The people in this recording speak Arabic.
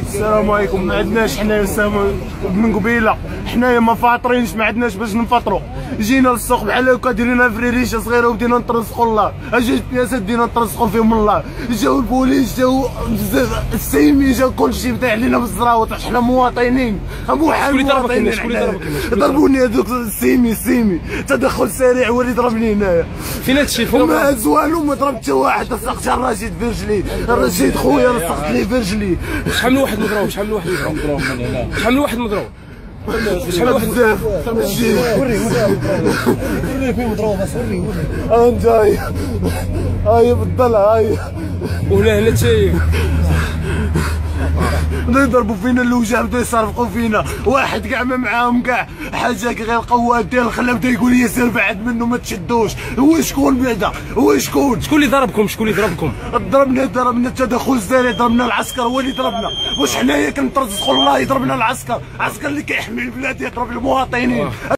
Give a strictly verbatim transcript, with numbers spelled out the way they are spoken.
السلام عليكم. ما عندناش حنايا من قبيله، حنايا ما فاطرينش، ما عندناش باش نفطروا. جينا للسوق بحال هكا ديرينا فريريشه صغيره وبدينا نترزقوا الله، اجا البياسات بدينا نترزقوا فيهم الله. جاو البوليس، جاو بزاف السيمي، جا كلشي بدا علينا بالزراوط. حنا مواطنين، محال مواطنين. شكون اللي ضربك؟ ضربوني هذوك السيمي السيمي تدخل سريع هو اللي ضربني هنايا. فين هادشي؟ فين؟ ما هز والو، ما ضربت حتى واحد. لصقت الرشيد في رجلي، الرشيد خويا لصقت ليه في رجلي. شحال من واحد مضروب؟ شحال من واحد مضروب؟ شحال من واحد مضروب؟ شحال واحد بزاف. وري وري فين مضروب؟ وري وري انت هاي هاي بالضلع هاي. وهنا هنا تايب بداو يضربوا فينا الوجه، بداو يصرفقوا فينا. واحد كاع ما معاهم كاع حاجه غير قواد ديال الخلا، بدا يقول لي سير بعد منه ما تشدوش. هو شكون بعدا؟ هو شكون؟ شكون اللي ضربكم؟ شكون اللي ضربكم؟ ضربنا ضربنا تدخل سريع، ضربنا العسكر هو اللي ضربنا. واش حنايا كنترزقوا الله يضربنا العسكر؟ العسكر اللي كيحمي البلاد يضرب المواطنين.